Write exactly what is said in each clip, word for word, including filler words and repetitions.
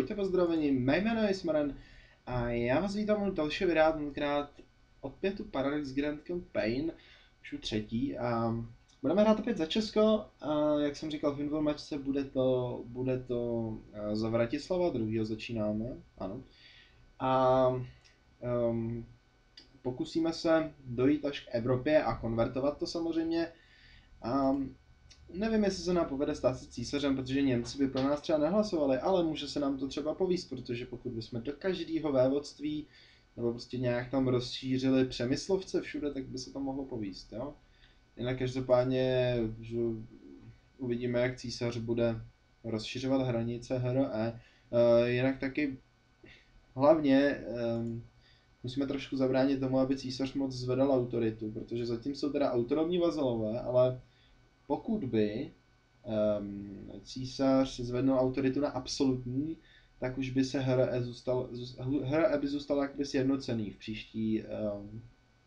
Buďte pozdraveni, mé jméno je Smaren a já vás vítám u dalšího videa, tenkrát opět tu Paradox Grand Campaign, už u třetí a budeme hrát opět za Česko a jak jsem říkal v informačce, bude to, bude to za Vratislava, druhýho začínáme, ano. A um, pokusíme se dojít až k Evropě a konvertovat to samozřejmě. Um, Nevím, jestli se nám povede stát se císařem, protože Němci by pro nás třeba nehlasovali, ale může se nám to třeba povíst, protože pokud bychom do každého vévodství nebo prostě nějak tam rozšířili Přemyslovce všude, tak by se to mohlo povíst, jo. Jinak každopádně, že uvidíme, jak císař bude rozšiřovat hranice H R E. Uh, jinak taky hlavně um, musíme trošku zabránit tomu, aby císař moc zvedal autoritu, protože zatím jsou teda autonomní vazalové, ale pokud by um, císař zvednul autoritu na absolutní, tak už by se H R E zůstal, H R E by zůstal jakoby sjednocený v příští, um,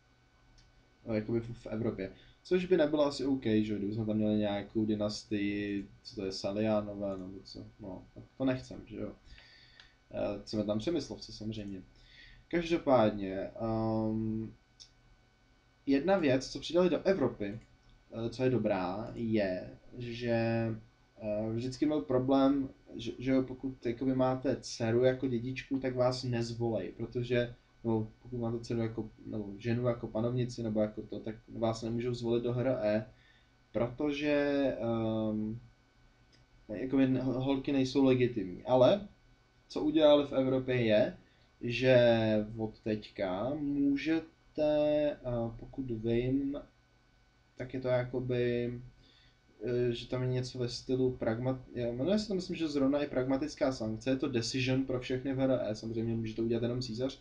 jakoby v, v Evropě. Což by nebylo asi OK, že kdybychom tam měli nějakou dynastii, co to je, Salianové, nebo co, no, tak to nechcem, že jo. Chceme tam Přemyslovce samozřejmě. Každopádně, um, jedna věc, co přidali do Evropy, co je dobrá, je, že vždycky byl problém, že, že pokud jakoby máte dceru jako dědičku, tak vás nezvolej, protože no, pokud máte dceru jako, nebo ženu jako panovnici, nebo jako to, tak vás nemůžou zvolit do H R E, protože um, jakoby holky nejsou legitimní. Ale co udělali v Evropě je, že od teďka můžete, pokud vím, tak je to jakoby, že tam je něco ve stylu pragmat... Jmenuje se to, myslím, že zrovna i pragmatická sankce, je to decision pro všechny v H R E, samozřejmě může to udělat jenom císař.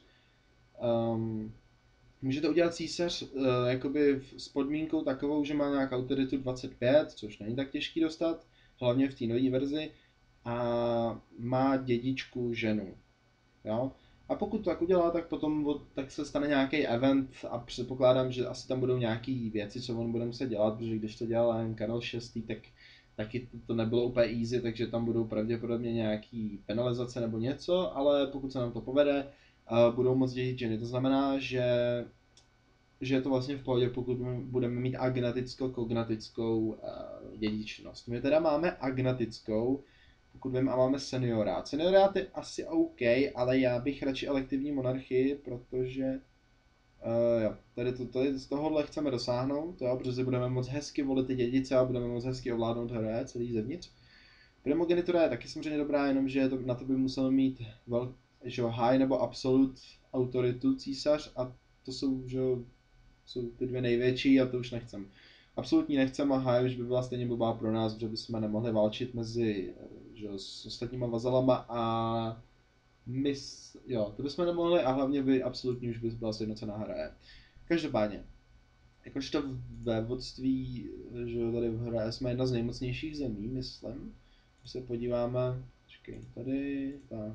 Um, může to udělat císař uh, jakoby s podmínkou takovou, že má nějak autoritu dvacet pět, což není tak těžký dostat, hlavně v té nové verzi, a má dědičku ženu, jo. A pokud to tak udělá, tak potom tak se stane nějaký event a předpokládám, že asi tam budou nějaké věci, co on bude muset dělat, protože když to dělal Karel šestý, tak taky to nebylo úplně easy, takže tam budou pravděpodobně nějaký penalizace nebo něco, ale pokud se nám to povede, budou moct dědit ženy. To znamená, že, že je to vlastně v pohodě, pokud budeme mít agnaticko-kognatickou dědičnost. My teda máme agnatickou, pokud vím, a máme seniorát. Seniorát je asi OK, ale já bych radši elektivní monarchii, protože uh, jo, tady, to, tady z tohohle chceme dosáhnout, jo, protože budeme moc hezky volit ty dědice a budeme moc hezky ovládnout H R E celý zevnitř. Primogenitura je taky samozřejmě dobrá, jenomže to, na to by musel mít vel, že high nebo absolut autoritu císař a to jsou, že jsou ty dvě největší a to už nechcem. Absolutní nechcem a high už by byla stejně blbá pro nás, protože bychom nemohli válčit mezi že, s ostatníma vazalama a my, jo, to bychom nemohli a hlavně by absolutní už by byla sjednocená H R E. Každopádně, jakožto ve vodství, že tady v H R E jsme jedna z nejmocnějších zemí, myslím. Když se podíváme, počkej, tady, tak.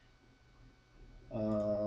A,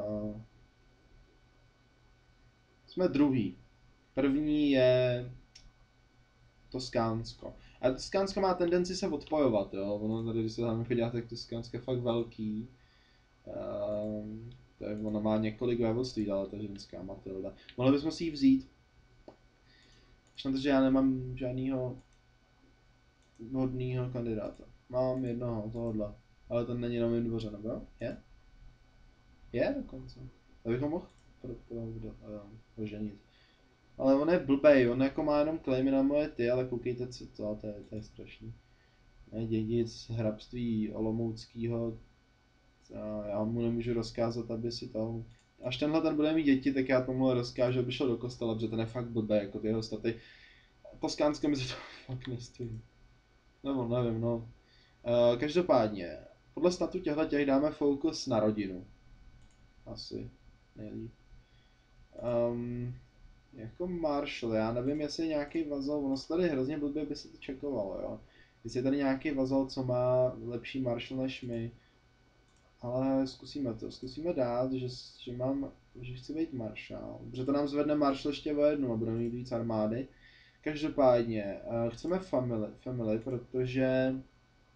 jsme druhý. První je Toskánsko. A Toskánsko má tendenci se odpojovat, jo. Ono tady, když se tam podíváte, tak Toskánsko je fakt velký. Um, to je, ono má několik vévodství, ale ta ženská Matilda. Mohli bychom si ji vzít. Protože já nemám žádnýho vhodného kandidáta. Mám jednoho, tohohle. Ale ten není na mém dvoře, nebo? Je? Je dokonce. To bychom mohl pro, pro, pro, pro, ženit. Ale on je blbej, on jako má jenom claimy na moje ty, ale koukejte co to, to je, to je strašný. Je dědic hrabství Olomouckýho, já mu nemůžu rozkázat, aby si to... Až tenhle ten bude mít děti, tak já tomu rozkážu, aby šel do kostela, protože ten je fakt blbej, jako ty jeho staty. Toskánsko mi se to fakt nestojí. Nebo nevím, no. Uh, každopádně, podle statu těchto těch dáme fokus na rodinu. Asi nejlíp. Um, Jako maršal, já nevím, jestli je nějaký vazal, ono se tady hrozně blbě by se to čekovalo, jo. Jestli je tady nějaký vazal, co má lepší maršal než my, ale zkusíme to, zkusíme dát, že, že mám, že chci být maršál, protože to nám zvedne maršal ještě o jednu a budeme mít víc armády. Každopádně, uh, chceme family, family, protože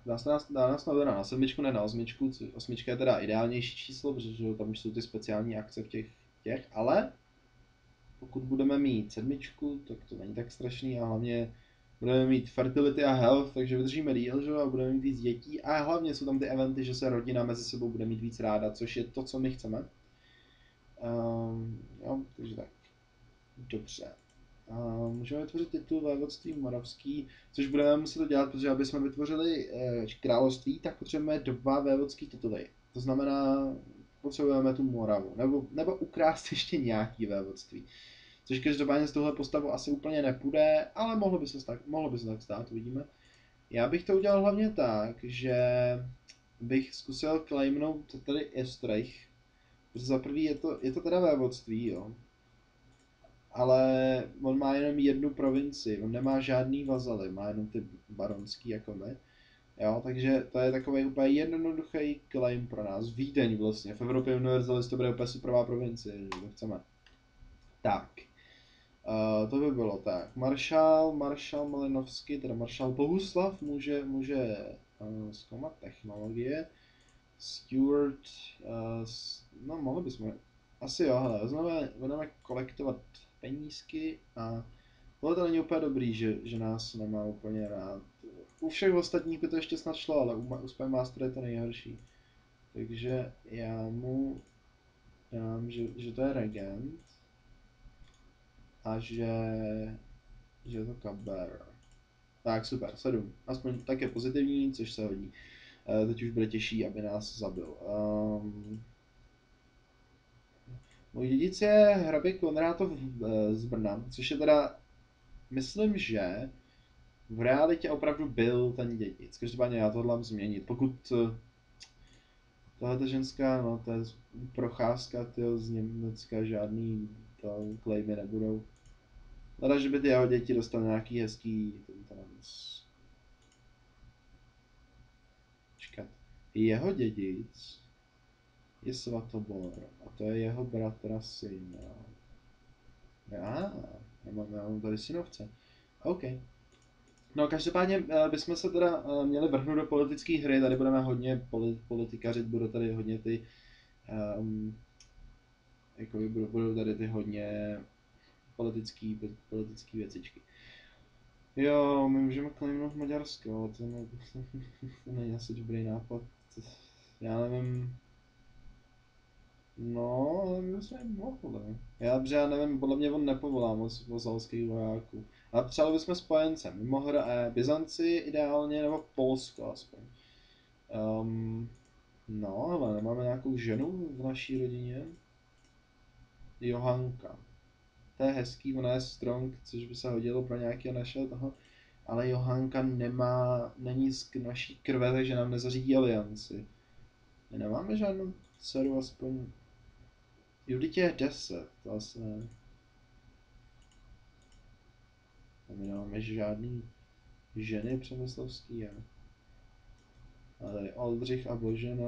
dá se nás, dá nás to na sedmičku, ne na osmičku, což osmička je teda ideálnější číslo, protože tam už jsou ty speciální akce v těch, těch, ale pokud budeme mít sedmičku, tak to není tak strašný a hlavně budeme mít fertility a health, takže vydržíme díl, že? A budeme mít víc dětí a hlavně jsou tam ty eventy, že se rodina mezi sebou bude mít víc ráda, což je to, co my chceme. Um, jo, takže tak. Dobře. Uh, můžeme vytvořit titul vévodství moravský, což budeme muset dělat, protože aby jsme vytvořili uh, království, tak potřebujeme dva vévodský tituly. To znamená, potřebujeme tu Moravu, nebo, nebo ukrást ještě nějaký vévodství. Což každopádně z tohle postavu asi úplně nepůjde, ale mohlo by se tak, mohlo by se tak stát, uvidíme. Já bych to udělal hlavně tak, že bych zkusil claimnout tady Estrich, protože za prvý je to, je to teda vévodství, jo. Ale on má jenom jednu provincii, on nemá žádný vazaly, má jenom ty baronský jako my. Jo, takže to je takový úplně jednoduchý claim pro nás. Vídeň vlastně, v Evropě Universalis to bude úplně superová provincie, že to chceme. Tak, uh, to by bylo tak. Maršál, maršál Malinovský, teda maršál Bohuslav může, může uh, zkoumat technologie. Stewart, uh, no mohli bychom, asi jo, hele, vezmeme, budeme kolektovat penízky a tohle to není úplně dobrý, že, že nás nemá úplně rád. U všech ostatních by to ještě snad šlo, ale u, u Spymaster je to nejhorší. Takže já mu dám, že, že to je regent a že, že je to cupbearer. Tak super, sedm. Aspoň tak je pozitivní, což se hodí. E, teď už bude těžší, aby nás zabil. Um, Můj dědic je hrabě Konrátov z Brna, což je teda, myslím, že v realitě opravdu byl ten dědic. Každopádně já to hodlám změnit. Pokud tahle ženská, no to je procházka tyjo, z Německa, žádný to claimy nebudou. Teda, že by ty jeho děti dostaly nějaký hezký tentrans. Čekat. Jeho dědic je Svatobor a to je jeho bratra syn. Já, já mám, já mám tady synovce. OK. No každopádně bychom se teda měli vrhnout do politické hry, tady budeme hodně politikařit, budou tady hodně ty, um, jakoby budou, budou tady ty hodně politický, politický věcičky. Jo, my můžeme claimnout Maďarsko, to, ne, to není asi dobrý nápad, já nevím. No, ale my jsme jim mohli. Já, protože já nevím, podle mě on nepovolá moc vazalských vojáků. Ale třeba bychom spojence, mimochodem eh, Byzanci ideálně, nebo Polsko aspoň. Um, no, ale nemáme nějakou ženu v naší rodině? Johanka. To je hezký, ona je strong, což by se hodilo pro nějakého našeho toho. Ale Johanka nemá, není z naší krve, takže nám nezařídí alianci. My nemáme žádnou dceru aspoň. Juditě je deset, to asi ne. A my nemáme žádný ženy přemyslovský, já. A tady Oldřich a Božena.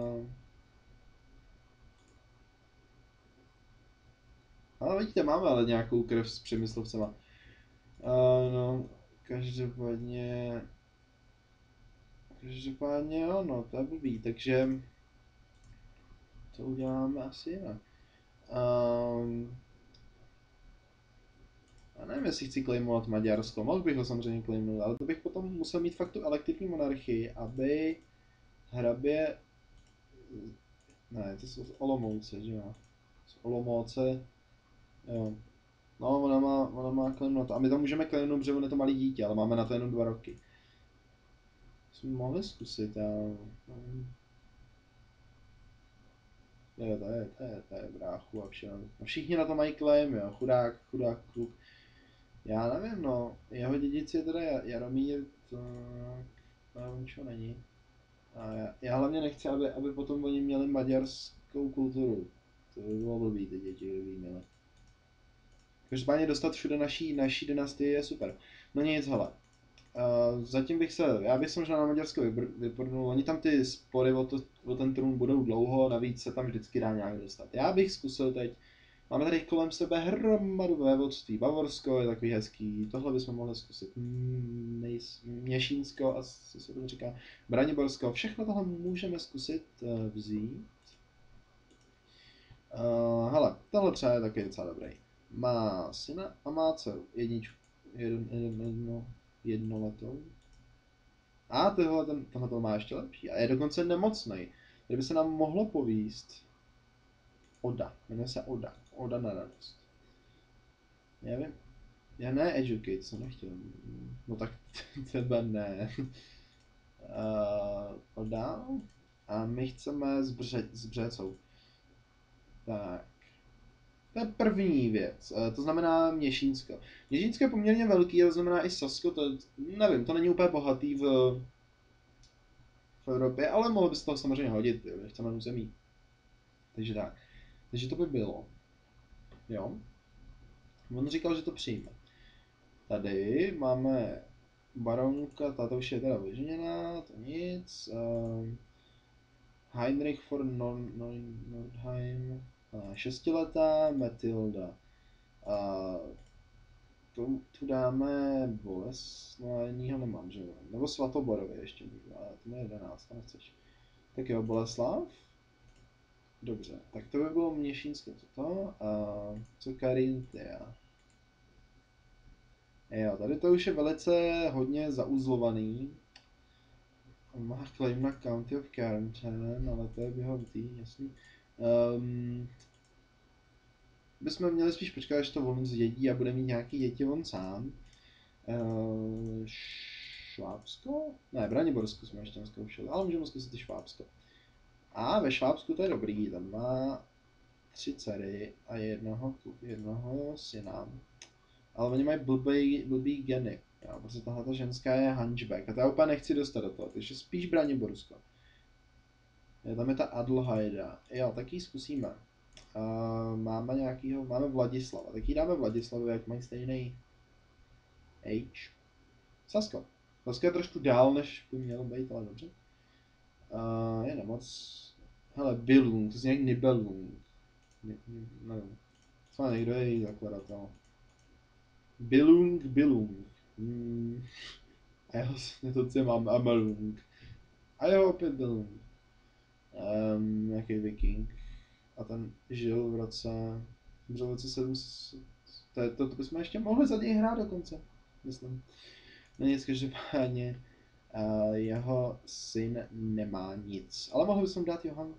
Ale vidíte, máme ale nějakou krev s přemyslovcema. Uh, no, každopádně... Každopádně jo, no, to je blbý, takže... To uděláme asi jinak. Um, já nevím, jestli chci claimovat Maďarsko, mohl bych ho samozřejmě claimnout, ale to bych potom musel mít fakt tu elektivní monarchii, aby hrabě... Ne, to jsou z Olomouce, že jo? Z Olomouce, jo. No, ona má, ona má claimnout, a my to můžeme claimnout, protože on je to malý dítě, ale máme na to jenom dva roky. Jsme mohli zkusit, ale... Jo, to je, to je, to je bráchu a všechno. No všichni na to mají claim, jo, chudák, chudák kluk. Já nevím, no, jeho dědic je teda Jaromír, tak no, ničeho není. A já, já hlavně nechci, aby, aby potom oni měli maďarskou kulturu. To by bylo blbý, ty děti, kdyby měli. Každopádně dostat všude naší, naší dynastii je super. No nic, hele. Uh, zatím bych se, já bych se možná na Maďarsko vyprdnul, oni tam ty spory o, to, o ten trůn budou dlouho, navíc se tam vždycky dá nějak dostat. Já bych zkusil teď, Máme tady kolem sebe hromadu vévodství. Bavorsko je takový hezký, tohle bychom mohli zkusit. Nejs, Měšínsko, asi se to říká. Braniborsko, všechno tohle můžeme zkusit uh, vzít. Uh, hele, tohle třeba je taky docela dobrý. Má syna a má dceru. Jedničku. Jedno, jedno, jedno, jednoletou. A tohle, ten, tohle to má ještě lepší. A je dokonce nemocnej. Kdyby se nám mohlo povíst. Oda. Jmenuje se Oda. Oda na radost. Já vím. Já ne educate, jsem nechtěl. No tak tebe ne. uh, Oda. A my chceme s, bře, s břecou. Tak. To je první věc. Uh, to znamená Měšínsko. Měšínsko je poměrně velký, ale znamená i Sasko. To, nevím, to není úplně bohatý v, v Evropě, ale mohlo by se toho samozřejmě hodit, jo, chceme území. Takže tak. Takže to by bylo. Jo. On říkal, že to přijme. Tady máme baronka, tato už je teda vyženěná, to nic. Uh, Heinrich von Nord Nord Nordheim, uh, šestiletá, Matilda. Uh, tu, tu dáme Boleslavního nemám, že jo? Nebo Svatoborovi ještě můžu, ale to je jedenáct, to nechceš. Tak jo, Boleslav. Dobře, tak to by bylo Měšínské toto. A co Carinthia? Jo, tady to už je velice hodně zauzlovaný. On má claim na County of Carentan, ale to je běhovitý, jasný. Um, bychom měli spíš počkat, až to on zdědí a bude mít nějaký děti on sám. Uh, Švábsko? Ne, Braniborsko jsme ještě nezkoušeli, ale můžeme zkusit i Švábsko. A ve Švábsku to je dobrý, tam má tři dcery a jednoho, jednoho syna. Ale oni mají blbý, blbý geny, jo, protože tahle ženská je hunchback a to já úplně nechci dostat do toho, takže spíš Braniborsko. Jo, tam je ta Adelheida, jo, tak ji zkusíme. Uh, máme nějakýho, máme Vladislava, tak ji dáme Vladislavu, jak mají stejný age. Sasko. Sasko je trošku dál, než by mělo být, ale dobře. Uh, je nemoc. Hele, Billung, to je nějak Nibelung. Ne, ne, nevím. Co někdo je její zakladatel. Billung, Billung. Hmm. A jeho netocím mám Amalung. A jo, opět Billung. Um, nějaký viking. A ten žil v roce... v roce sedm set... To, to, to bychom ještě mohli za něj hrát dokonce. Myslím. No nic, každopádně. Uh, jeho syn nemá nic. Ale mohli bychom dát Johan.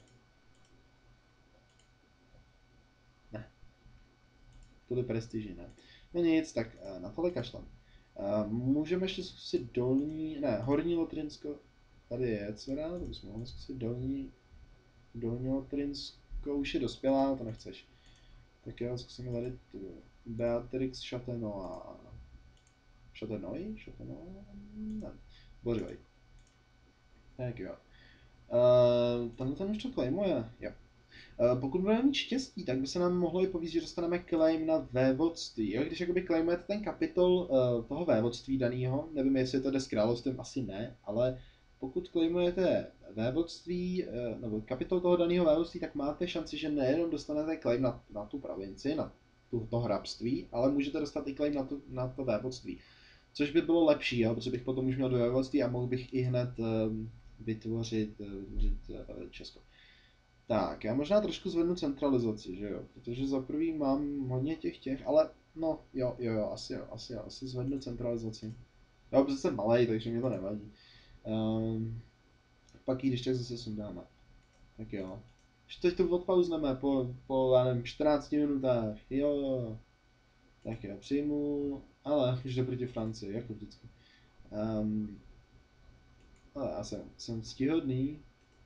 Ne. Tohle prestiži, ne. No nic, tak uh, na tohle kašlem. Uh, můžeme ještě zkusit dolní, ne, horní Lotrinsko. Tady je dcera, to bychom mohli zkusit dolní. Dolní Lotrinsko už je dospělá, to nechceš. Tak jo, zkusíme tady tu Beatrix Chatenois. Chatenois? Chatenois? Ne. Bořivej. Tak jo. Uh, tenhle ten už to claimuje, jo. Uh, pokud budeme mít štěstí, tak by se nám mohlo i povíct, že dostaneme claim na vévodství. Jo? Když jakoby claimujete ten kapitol uh, toho vévodství daného, nevím, jestli to jde s královstvím, asi ne, ale pokud claimujete vévodství, uh, nebo kapitol toho daného vévodství, tak máte šanci, že nejenom dostanete claim na, na tu provinci, na tu, to hrabství, ale můžete dostat i claim na, tu, na to vévodství. Což by bylo lepší, jo? Protože bych potom už měl do vévodství a mohl bych i hned um, vytvořit, uh, vytvořit uh, Česko. Tak, já možná trošku zvednu centralizaci, že jo, protože za prvý mám hodně těch těch, ale no, jo, jo, jo, asi jo, asi jo, asi zvednu centralizaci. Já protože jsem malej, takže mě to nevadí. Um, pak ji když tak zase sundáme. Tak jo. Teď to odpauzneme po, po, já nevím, čtrnácti minutách, jo, jo. Tak jo, přijmu, ale už jde proti Francii, jako vždycky. Um, ale já jsem, jsem stihodný.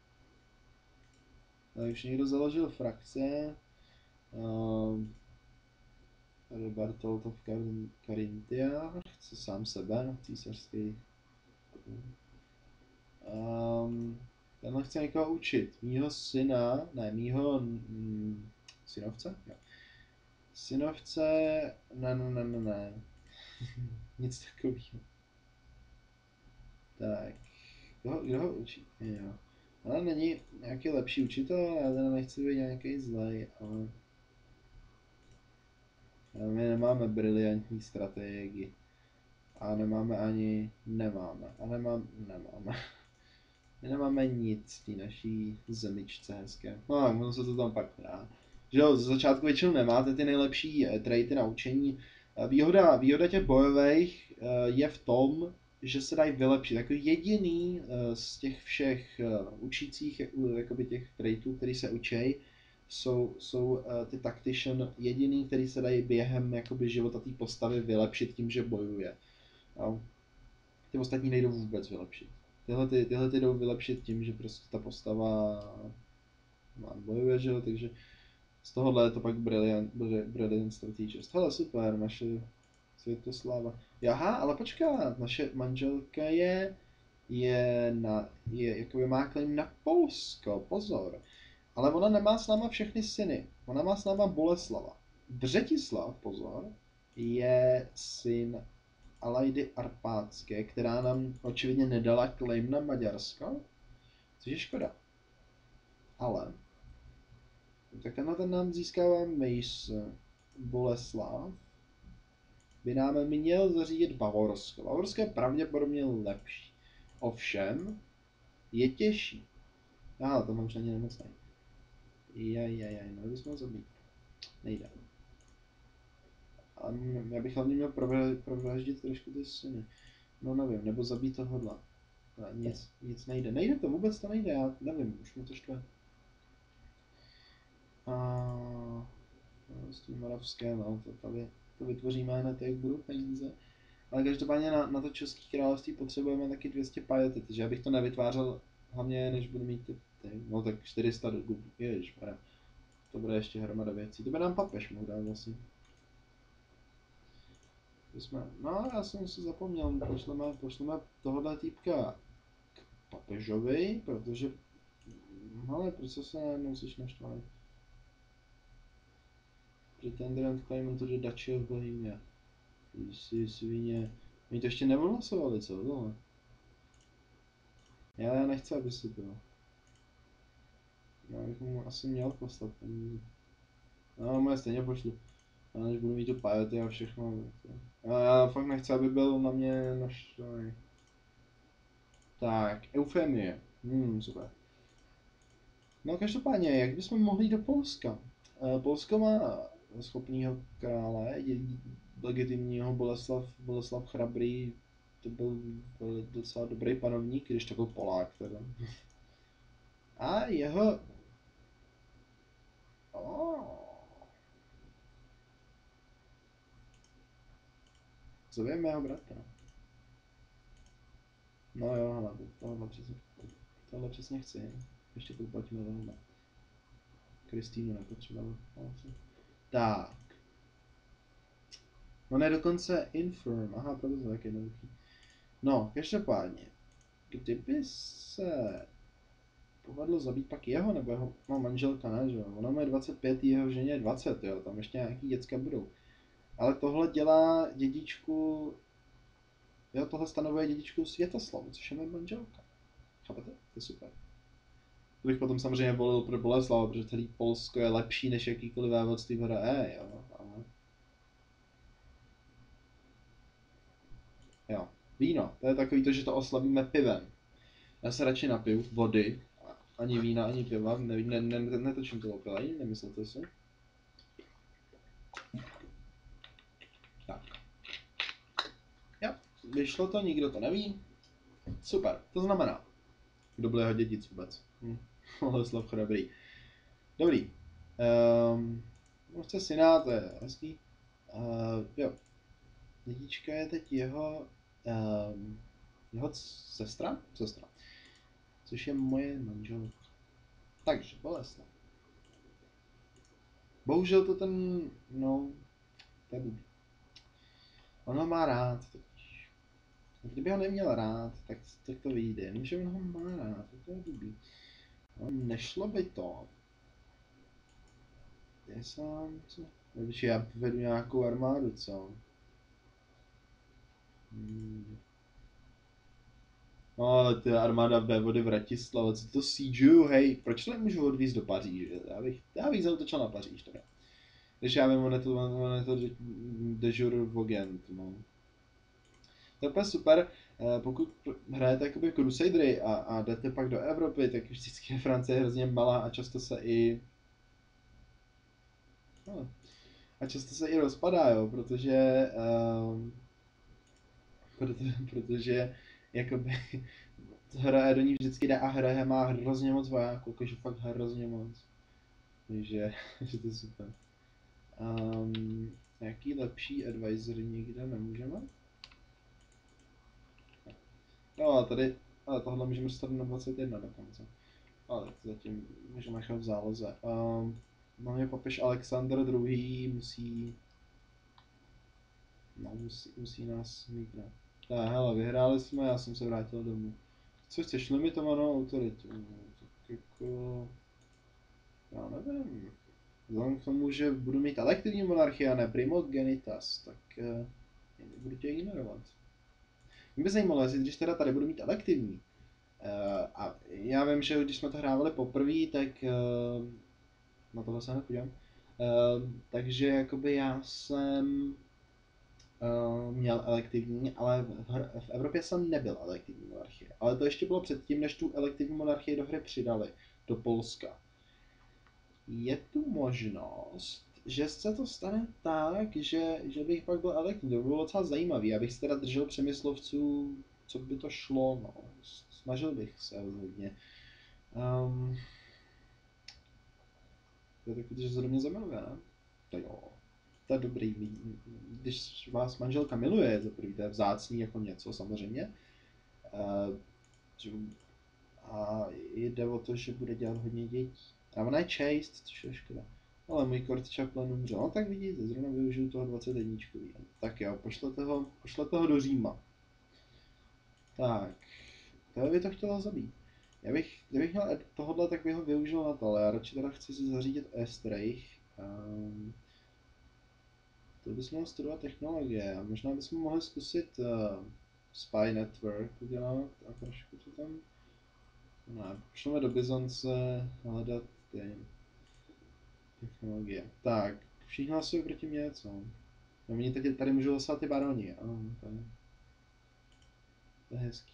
Tady už někdo založil frakce. Um, tady Bartolt of Carinthia chce sám sebe na císařský. Um, tenhle chce někoho učit. Mýho syna, ne, mýho mm, synovce? Jo. Synovce, ne, ne, ne, ne, ne. Nic takového. Tak, kdo, kdo ho učí? Jo. Ale není nějaký lepší učitel, já teda nechci být nějaký zlej, ale... My nemáme briliantní strategii. A nemáme ani, nemáme, a nemám, nemáme. My nemáme nic v té naší zemičce hezké. No a ono se to tam pak dá. Že jo, z začátku většinou nemáte ty nejlepší traity na učení. Výhoda, výhoda těch bojových je v tom, že se dají vylepšit. Jako jediný z těch všech učících jakoby těch traitů, který se učí, jsou, jsou ty tactician jediný, který se dají během jakoby života té postavy vylepšit tím, že bojuje. No. Ty ostatní nejdou vůbec vylepšit. Tyhle, ty, tyhle ty jdou vylepšit tím, že prostě ta postava bojuje, že jo, takže z tohohle je to pak brilliant, brilliant strategist. Hele, super, naše Světosláva. Jaha, ale počkat, naše manželka je, je na, je, jakoby má claim na Polsko, pozor. Ale ona nemá s náma všechny syny, ona má s náma Boleslava. Břetislav, pozor, je syn Alajdy Arpátské, která nám očividně nedala claim na Maďarsko, což je škoda. Ale, tak tenhle ten nám získává Mace Boleslav, by nám měl zařídit Bavorsko. Bavorsko je pravděpodobně lepší. Ovšem, je těžší. Aha, to mám už ani nemocný. Jajajaj, no bychom ho zabít. Nejde. A já bych hlavně měl provraždit trošku ty syny. No nevím, nebo zabít tohodle. Nic, nic nejde. Nejde to, vůbec to nejde, já nevím, už mi to štve. A... S tím moravské, no, to tady to vytvoříme hned, jak budou peníze. Ale každopádně na, na to České království potřebujeme taky dvě stě piety, takže já bych to nevytvářel hlavně, než budu mít ty, ty no tak čtyři sta do Google, ježišmarja. To bude ještě hromada věcí, to by nám papež mohl dát vlastně. Jsme, no já jsem si zapomněl, pošleme, pošleme tohohle týpka k papežovi, protože, ale proč se nemusíš naštvat? Pretendent claimant to the Duchy of Bohemia. Ty jsi svině. Oni to ještě neodhlasovali, co? No. Já, já nechci, aby si to. Já bych mu asi měl poslat peníze. No, moje stejně pošlu. A než budu mít tu piety a všechno. Já, já fakt nechci, aby byl na mě naštvaný. Tak, Eufemie. Hmm, super. No každopádně, jak bychom mohli jít do Polska? Uh, Polsko má schopného krále, legitimního Boleslav, Boleslav Chrabrý, to byl, byl docela dobrý panovník, když to byl Polák teda. A jeho... Oh. Zoveme jeho bratra. No jo, ale tohle přesně, tohle přesně chci. Ještě to uplatíme tohle. Kristýnu nepotřeboval. Tak. On je dokonce infirm. Aha, proto to je tak jednoduchý. No, každopádně. Kdyby se povedlo zabít pak jeho, nebo jeho no, manželka, ne, že jo? Ona má dvacet pět, jeho ženě je dvacet, jo? Tam ještě nějaký děcka budou. Ale tohle dělá dědičku... Jo, tohle stanovuje dědičku Světoslavu, což je moje manželka. Chápete? To je super. To bych potom samozřejmě volil pro Boleslava, protože celý Polsko je lepší než jakýkoliv vévodství v E, jo. Ale... Jo. Víno, to je takový to, že to oslavíme pivem. Já se radši napiju vody, ani vína, ani piva, ne, ne, ne, netočím to opilej, nemyslete si. Tak. Jo, vyšlo to, nikdo to neví. Super, to znamená, kdo byl jeho dědic vůbec. Hm. Boleslav Chrabrý. Dobrý. Um, no chce syna, to je hezký. Uh, jo. Dědička je teď jeho... Um, jeho sestra? Sestra. Což je moje manželka. Takže, Boleslav. Bohužel to ten... No... To je blbý. On ho má rád totiž. Kdyby ho neměl rád, tak, tak to vyjde. Jenomže on ho má rád, to je blbý. No, nešlo by to. Je sám, co? Protože já vedu nějakou armádu, co? Hmm. No, ale ty armáda ve vody Vratislava, co to siegeju, hej, proč to nemůžu odvízt do Paříže? Já bych, já bych zautočil na Paříž, teda. Když já vím, on je to, on je to de jure Vogent, no. To je úplně super, eh, pokud hrajete jakoby Crusadery a, a jdete pak do Evropy, tak vždycky je Francie hrozně malá a často se i... No, a často se i rozpadá, jo, protože... Um, protože, protože jakoby hraje do ní vždycky jde a hraje má hrozně moc vojáků, jakože fakt hrozně moc. Takže, že to je super. Um, nějaký lepší advisor nikde nemůžeme? No a tady, ale tohle můžeme dostat na dvacet jedna dokonce. Ale zatím můžeme nechat v záloze. Um, Máme papež Alexander druhý. musí... No, musí, musí nás mít, ne. Tak, hele, vyhráli jsme, já jsem se vrátil domů. Co chceš, limitovanou autoritu? Tak jako... Já nevím. Vzhledem k tomu, že budu mít elektivní monarchii a ne primogenitas, tak uh, budu tě ignorovat. Mě by zajímalo, jestli když teda tady budu mít elektivní, uh, a já vím, že když jsme to hrávali poprvé, tak uh, na tohle se hned podívám, uh, takže jakoby já jsem uh, měl elektivní, ale v, v Evropě jsem nebyl elektivní monarchie. Ale to ještě bylo předtím, než tu elektivní monarchii do hry přidali, do Polska. Je tu možnost, že se to stane tak, že, že bych pak byl elektivní. To by bylo docela zajímavý, abych se teda držel přemyslovců, co by to šlo, no. Snažil bych se hodně. Um, to je takový, že se do mě zamiluje, ne? To jo, to je dobrý. Když vás manželka miluje, za prvý, to je vzácný jako něco samozřejmě. Uh, a jde o to, že bude dělat hodně dětí. A ona je chaste, což je škoda. Ale můj Court Chaplain umřel. No tak vidíte, zrovna využiju toho dvacet jedna. Tak jo, pošlete ho, pošlete ho do Říma. Tak, to by to chtělo zabít. Já bych, kdybych měl tohle, tak bych ho využil na to, ale já radši teda chci si zařídit Estrich. Um, to bychom mohli studovat technologie a možná bychom mohli zkusit uh, Spy Network udělat a trošku to tam... Ne, pošleme do Byzance hledat ty technologie. Tak, všichni hlasují proti mě, co? No, oni tady, tady můžou hlasovat ty baroni, ano, to je, to je hezký.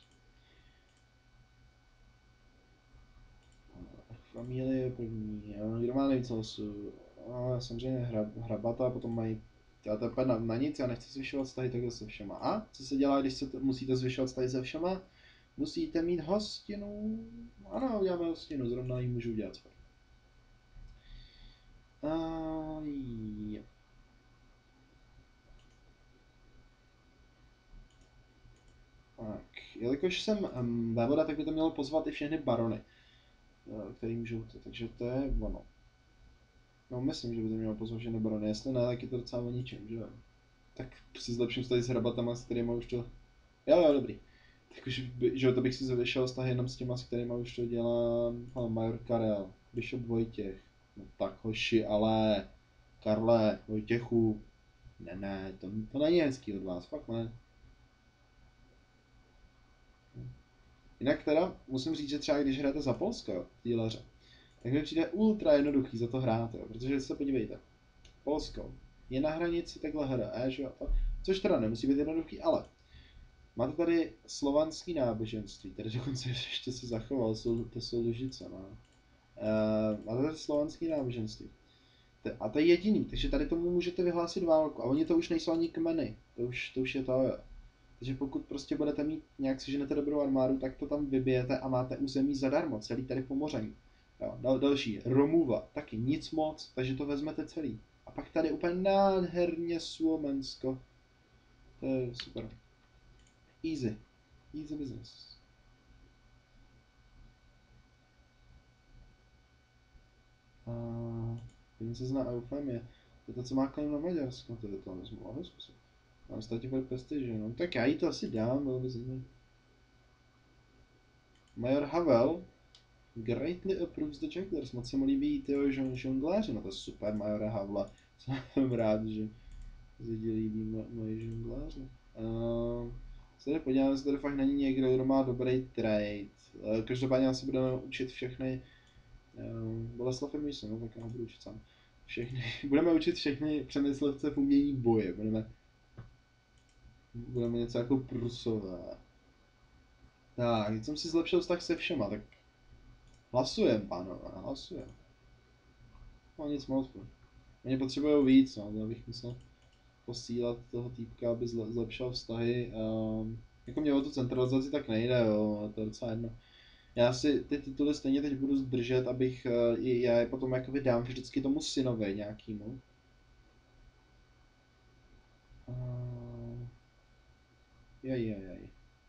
Familie první, kdo má nejvíc hlasů? No, samozřejmě hra, hrabata, potom mají, já to na, na nic, já nechci zvyšovat vztahy takhle se všema. A co se dělá, když se to, musíte zvyšovat vztahy se všema? Musíte mít hostinu. Ano, uděláme hostinu, zrovna ji můžu udělat. Uh, je. Tak, jelikož jsem um, vévoda, tak by to mělo pozvat i všechny barony, uh, který můžou to, takže to je ono. No, myslím, že by to mělo pozvat všechny barony, jestli ne, tak je to docela o ničem, že jo. Tak si zlepším tady s hrabatama, s kterýma už to... Jo, jo, dobrý. Tak už, že to bych si zavěšel vztah jenom s těma, s kterýma už to dělá no, Major Karel, Bishop Vojtěch. No tak hoši, ale Karle, Vojtěchu, ne, ne, to, to není hezký od vás, fakt ne. Jinak teda musím říct, že třeba když hrajete za Polsko, jo, díleře, tak mi přijde ultra jednoduchý za to hrát, jo, protože se podívejte, Polsko je na hranici takhle hra, že jo, to, což teda nemusí být jednoduchý, ale máte tady slovanský náboženství, tady dokonce ještě se zachoval, jsou, to jsou Lužice, no. Uh, máte tady slovanský náboženství. A to je jediný, takže tady tomu můžete vyhlásit válku. A oni to už nejsou ani kmeny, to už, to už je to, jo. Takže pokud prostě budete mít nějak seženete dobrou armádu, tak to tam vybijete a máte území zadarmo, celý tady Pomořaní. Jo, dal, další, Romuva, taky nic moc, takže to vezmete celý. A pak tady úplně nádherně Slovensko. To je super. Easy. Easy business. A princezna Eufemie. To je to, co má kolem na Maďarsko, to je to, vezmu mohli zkusit. Mám státě bude prestiže, no tak já jí to asi dám, bylo by zajímavé. Major Havel greatly approves the jugglers, moc se mu líbí tyho žongléři, no to je super, Majora Havla. Jsem rád, že se ti líbí moje žongléři. Uh, se tady podíváme, jestli tady fakt není někdo, kdo má dobrý trade. Uh, každopádně asi budeme učit všechny. Uh, Boleslav je místo, no tak já ho budu učit sám. všechny, budeme učit všechny přemyslevce v umění boje, budeme, budeme něco jako prusové. Tak, teď jsem si zlepšil vztah se všema, tak hlasujem, pánové, hlasujem. No nic moc. Oni potřebují víc, no, abych musel posílat toho týpka, aby zle, zlepšil vztahy. Um, jako mě o tu centralizaci tak nejde, jo, to je docela jedno. Já si ty tituly stejně teď budu zdržet, abych uh, i já je potom jakoby dám vždycky tomu synovi nějakýmu. Uh, jaj, jaj, jaj.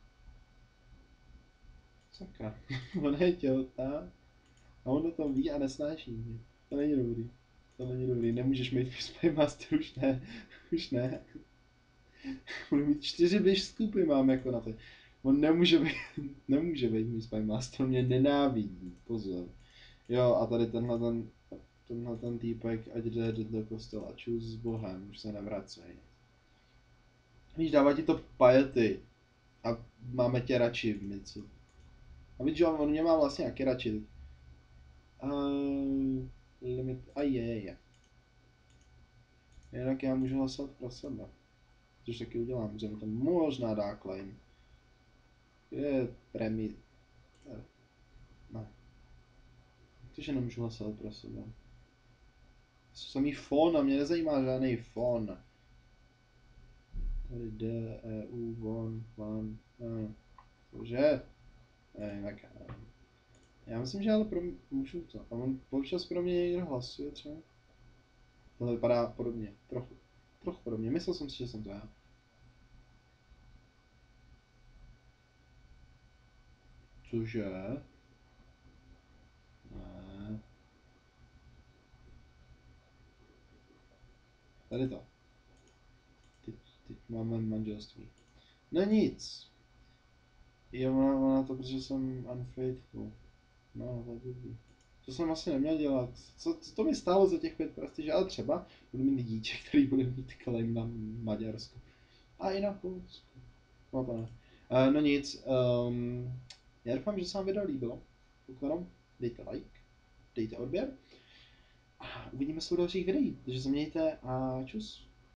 Sakra, ona je těhotná a on o tom ví a nesnáší mě. To není dobrý. To není dobrý, nemůžeš mít Spy Master, už ne, už ne. Budu mít čtyři biskupy mám jako na to. On nemůže být, nemůže být můj Spy Master, mě nenávidí, pozor. Jo a tady tenhle ten, tenhle ten týpek, ať jde do kostela, čus s Bohem, už se nevracej. Víš, dává ti to piety a máme tě radši, něco. A víš, že on mě má vlastně jaký radši. Uh, limit, a je, je. Jinak já můžu hlasovat pro sebe. Což taky udělám, že mi to možná dá claim. Je premi... Ne. Takže nemůžu hlasovat pro sebe. Samý fon a mě nezajímá žádný fon. Tady D, E, U, von, van, e. Cože? Ne, jinak ne. Já myslím, že ale pro mě, můžu to. A on občas pro mě někdo hlasuje třeba. To vypadá podobně, trochu. Trochu podobně, myslel jsem si, že jsem to já. Cože? Ne. Tady to. Teď, teď máme manželství. No nic. Jo, ona, ona to, protože jsem unfaithful. No, to je blbý. To jsem asi neměl dělat. Co, co to mi stálo za těch pět prestiže, ale třeba budu mít dítě, který bude mít claim na Maďarsku. A i na Polsku. No to ne. Uh, no nic. Um, já doufám, že se vám video líbilo. Pokud dejte like, dejte odběr. A uvidíme se u dalších videí. Takže se mějte a čus.